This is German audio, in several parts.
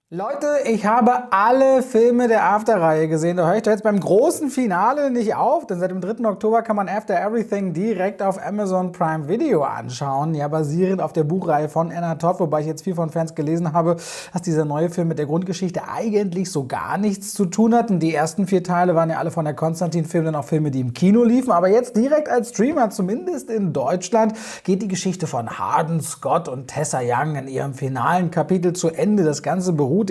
Leute, ich habe alle Filme der After-Reihe gesehen. Da höre ich doch jetzt beim großen Finale nicht auf, denn seit dem 3. Oktober kann man After Everything direkt auf Amazon Prime Video anschauen. Ja, basierend auf der Buchreihe von Anna Todd, wobei ich jetzt viel von Fans gelesen habe, dass dieser neue Film mit der Grundgeschichte eigentlich so gar nichts zu tun hat. Und die ersten 4 Teile waren ja alle von der Konstantin-Film, dann auch Filme, die im Kino liefen. Aber jetzt direkt als Streamer, zumindest in Deutschland, geht die Geschichte von Harden Scott und Tessa Young in ihrem finalen Kapitel zu Ende. Das Ganze beruht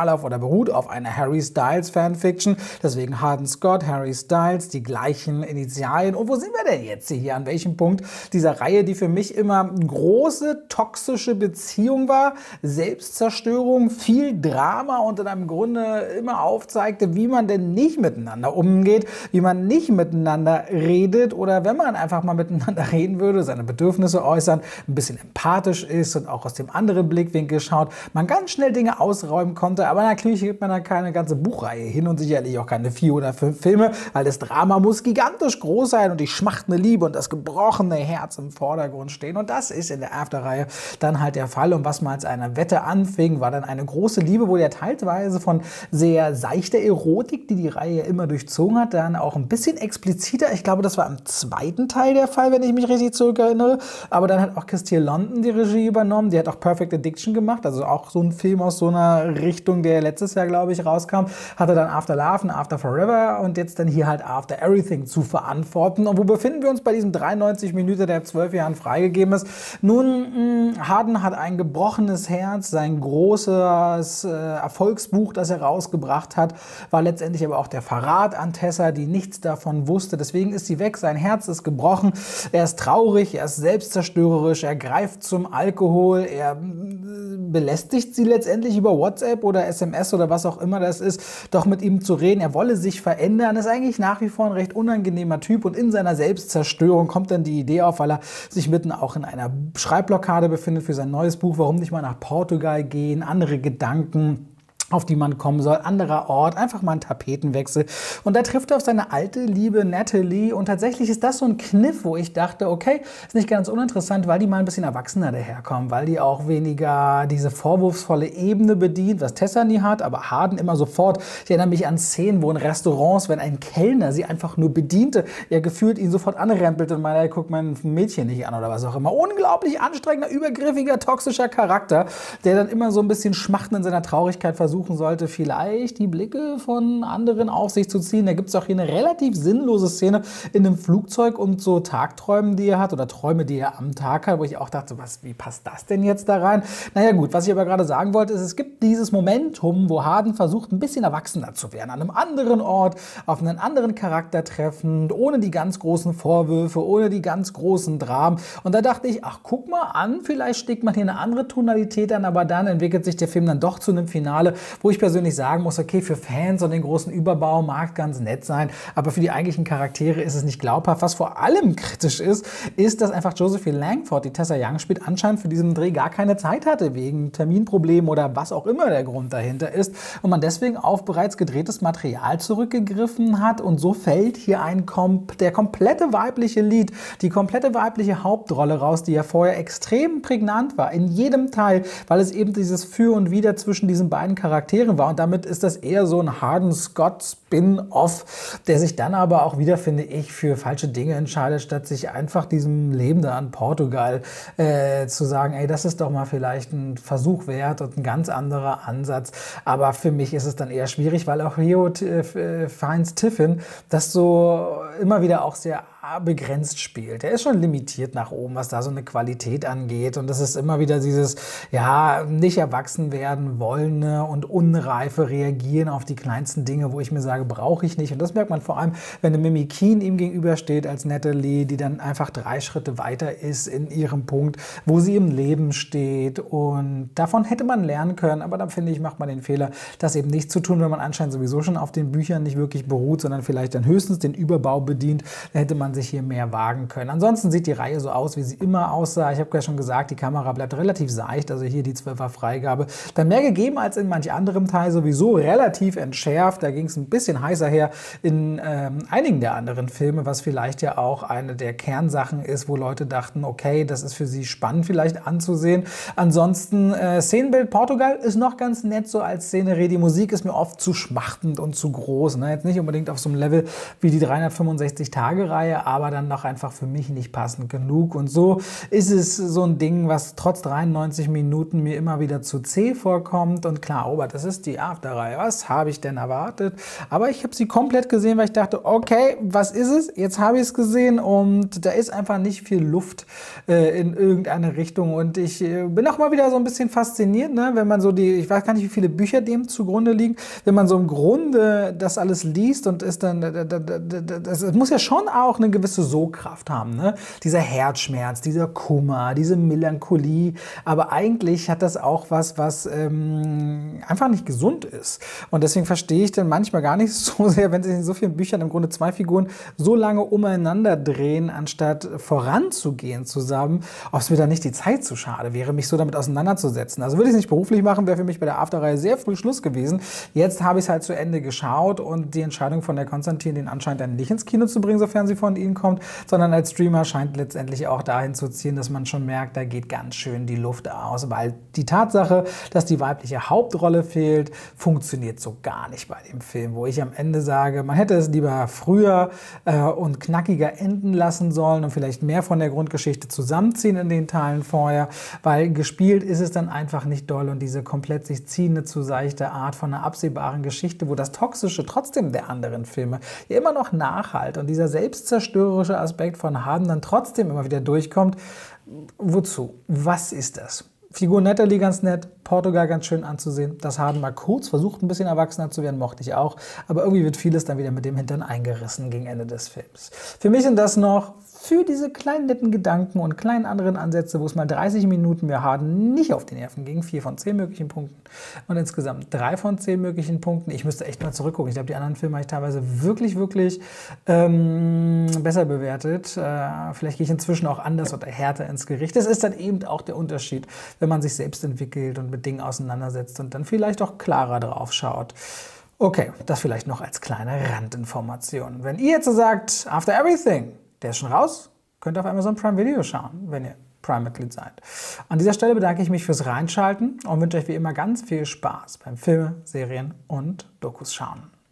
auf einer Harry Styles Fanfiction. Deswegen Harden Scott, Harry Styles, die gleichen Initialien. Und wo sind wir denn jetzt hier? An welchem Punkt dieser Reihe, die für mich immer eine große toxische Beziehung war, Selbstzerstörung, viel Drama und dann im Grunde immer aufzeigte, wie man denn nicht miteinander umgeht, wie man nicht miteinander redet oder wenn man einfach mal miteinander reden würde, seine Bedürfnisse äußern, ein bisschen empathisch ist und auch aus dem anderen Blickwinkel schaut, man ganz schnell Dinge ausräumen konnte, aber natürlich gibt man da keine ganze Buchreihe hin und sicherlich auch keine 4 oder 5 Filme, weil das Drama muss gigantisch groß sein und die schmachtende Liebe und das gebrochene Herz im Vordergrund stehen und das ist in der After-Reihe dann halt der Fall und was mal als eine Wette anfing, war dann eine große Liebe, wo ja teilweise von sehr seichter Erotik, die die Reihe ja immer durchzogen hat, dann auch ein bisschen expliziter, ich glaube, das war im 2. Teil der Fall, wenn ich mich richtig zurückerinnere, aber dann hat auch Christine London die Regie übernommen, die hat auch Perfect Addiction gemacht, also auch so ein Film aus so einer Richtung, der letztes Jahr, glaube ich, rauskam, hatte dann After Love und After Forever und jetzt dann hier halt After Everything zu verantworten. Und wo befinden wir uns bei diesem 93 Minuten, der 12 Jahren freigegeben ist? Nun, Harden hat ein gebrochenes Herz, sein großes Erfolgsbuch, das er rausgebracht hat, war letztendlich aber auch der Verrat an Tessa, die nichts davon wusste. Deswegen ist sie weg, sein Herz ist gebrochen, er ist traurig, er ist selbstzerstörerisch, er greift zum Alkohol, er belästigt sie letztendlich über WhatsApp oder SMS oder was auch immer das ist, doch mit ihm zu reden. Er wolle sich verändern, ist eigentlich nach wie vor ein recht unangenehmer Typ und in seiner Selbstzerstörung kommt dann die Idee auf, weil er sich mitten auch in einer Schreibblockade befindet für sein neues Buch, warum nicht mal nach Portugal gehen, andere Gedanken, auf die man kommen soll, anderer Ort, einfach mal ein Tapetenwechsel. Und da trifft er auf seine alte Liebe Natalie und tatsächlich ist das so ein Kniff, wo ich dachte, okay, ist nicht ganz uninteressant, weil die mal ein bisschen erwachsener daherkommen, weil die auch weniger diese vorwurfsvolle Ebene bedient, was Tessa nie hat, aber Harden immer sofort. Ich erinnere mich an Szenen, wo in Restaurants, wenn ein Kellner sie einfach nur bediente, er gefühlt ihn sofort anrempelt und meinte, guck mein Mädchen nicht an oder was auch immer. Unglaublich anstrengender, übergriffiger, toxischer Charakter, der dann immer so ein bisschen schmachtend in seiner Traurigkeit versuchen sollte, vielleicht die Blicke von anderen auf sich zu ziehen. Da gibt es auch hier eine relativ sinnlose Szene in einem Flugzeug und so Tagträumen, die er hat oder Träume, die er am Tag hat, wo ich auch dachte, wie passt das denn jetzt da rein? Naja gut, was ich aber gerade sagen wollte, ist, es gibt dieses Momentum, wo Harden versucht, ein bisschen erwachsener zu werden, an einem anderen Ort, auf einen anderen Charakter treffend, ohne die ganz großen Vorwürfe, ohne die ganz großen Dramen. Und da dachte ich, ach, guck mal an, vielleicht steckt man hier eine andere Tonalität an, aber dann entwickelt sich der Film dann doch zu einem Finale, wo ich persönlich sagen muss, okay, für Fans und den großen Überbau mag ganz nett sein, aber für die eigentlichen Charaktere ist es nicht glaubhaft. Was vor allem kritisch ist, dass einfach Josephine Langford, die Tessa Young spielt, anscheinend für diesen Dreh gar keine Zeit hatte, wegen Terminproblemen oder was auch immer der Grund dahinter ist und man deswegen auf bereits gedrehtes Material zurückgegriffen hat und so fällt hier der komplette weibliche Lead, die komplette weibliche Hauptrolle raus, die ja vorher extrem prägnant war, in jedem Teil, weil es eben dieses Für und Wider zwischen diesen beiden Charakteren war und damit ist das eher so ein Harden Scott Spin-Off, der sich dann aber auch wieder, finde ich, für falsche Dinge entscheidet, statt sich einfach diesem Leben da an Portugal zu sagen, ey, das ist doch mal vielleicht ein Versuch wert und ein ganz anderer Ansatz, aber für mich ist es dann eher schwierig, weil auch Rio Fiennes Tiffin das so immer wieder auch sehr begrenzt spielt. Er ist schon limitiert nach oben, was da so eine Qualität angeht und das ist immer wieder dieses, ja, nicht erwachsen werden wollende und unreife Reagieren auf die kleinsten Dinge, wo ich mir sage, brauche ich nicht und das merkt man vor allem, wenn eine Mimi Keen ihm gegenübersteht als Natalie, die dann einfach 3 Schritte weiter ist in ihrem Punkt, wo sie im Leben steht und davon hätte man lernen können, aber dann finde ich, macht man den Fehler, das eben nicht zu tun, wenn man anscheinend sowieso schon auf den Büchern nicht wirklich beruht, sondern vielleicht dann höchstens den Überbau bedient, da hätte man man sich hier mehr wagen können. Ansonsten sieht die Reihe so aus, wie sie immer aussah. Ich habe ja schon gesagt, die Kamera bleibt relativ seicht, also hier die 12er Freigabe. Dann mehr gegeben als in manch anderem Teil, sowieso relativ entschärft. Da ging es ein bisschen heißer her in einigen der anderen Filme, was vielleicht ja auch eine der Kernsachen ist, wo Leute dachten, okay, das ist für sie spannend vielleicht anzusehen. Ansonsten Szenenbild Portugal ist noch ganz nett so als Szenerie. Die Musik ist mir oft zu schmachtend und zu groß. Ne? Jetzt nicht unbedingt auf so einem Level wie die 365-Tage-Reihe, aber dann noch einfach für mich nicht passend genug. Und so ist es so ein Ding, was trotz 93 Minuten mir immer wieder zu zäh vorkommt. Und klar, Robert, das ist die After-Reihe. Was habe ich denn erwartet? Aber ich habe sie komplett gesehen, weil ich dachte, okay, was ist es? Jetzt habe ich es gesehen und da ist einfach nicht viel Luft in irgendeine Richtung. Und ich bin auch mal wieder so ein bisschen fasziniert, ne? Wenn man so ich weiß gar nicht, wie viele Bücher dem zugrunde liegen, wenn man so im Grunde das alles liest und ist dann, das muss ja schon auch eine gewisse Sogkraft haben, ne? Dieser Herzschmerz, dieser Kummer, diese Melancholie, aber eigentlich hat das auch was einfach nicht gesund ist. Und deswegen verstehe ich dann manchmal gar nicht so sehr, wenn sich in so vielen Büchern im Grunde zwei Figuren so lange umeinander drehen, anstatt voranzugehen zusammen, ob es mir da nicht die Zeit zu schade wäre, mich so damit auseinanderzusetzen. Also würde ich es nicht beruflich machen, wäre für mich bei der After-Reihe sehr früh Schluss gewesen. Jetzt habe ich es halt zu Ende geschaut und die Entscheidung von der Konstantin, den anscheinend dann nicht ins Kino zu bringen, sofern sie von ihnen kommt, sondern als Streamer scheint letztendlich auch dahin zu ziehen, dass man schon merkt, da geht ganz schön die Luft aus, weil die Tatsache, dass die weibliche Hauptrolle fehlt, funktioniert so gar nicht bei dem Film, wo ich am Ende sage, man hätte es lieber früher und knackiger enden lassen sollen und vielleicht mehr von der Grundgeschichte zusammenziehen in den Teilen vorher, weil gespielt ist es dann einfach nicht doll und diese komplett sich ziehende zu seichte Art von einer absehbaren Geschichte, wo das Toxische trotzdem der anderen Filme ja immer noch nachhalt und dieser selbstzerstörerische Aspekt von Harden dann trotzdem immer wieder durchkommt. Wozu? Was ist das? Figur Natalie ganz nett, Portugal ganz schön anzusehen. Das Harden mal kurz versucht, ein bisschen erwachsener zu werden, mochte ich auch. Aber irgendwie wird vieles dann wieder mit dem Hintern eingerissen gegen Ende des Films. Für mich sind das noch für diese kleinen netten Gedanken und kleinen anderen Ansätze, wo es mal 30 Minuten mir Harden nicht auf die Nerven ging, 4 von 10 möglichen Punkten und insgesamt 3 von 10 möglichen Punkten. Ich müsste echt mal zurückgucken. Ich glaube, die anderen Filme habe ich teilweise wirklich besser bewertet. Vielleicht gehe ich inzwischen auch anders oder härter ins Gericht. Das ist dann eben auch der Unterschied, wenn man sich selbst entwickelt und mit Dingen auseinandersetzt und dann vielleicht auch klarer drauf schaut. Okay, das vielleicht noch als kleine Randinformation. Wenn ihr jetzt so sagt, After Everything, der ist schon raus, könnt ihr auf Amazon Prime Video schauen, wenn ihr Prime-Mitglied seid. An dieser Stelle bedanke ich mich fürs Reinschalten und wünsche euch wie immer ganz viel Spaß beim Filme, Serien und Dokus schauen.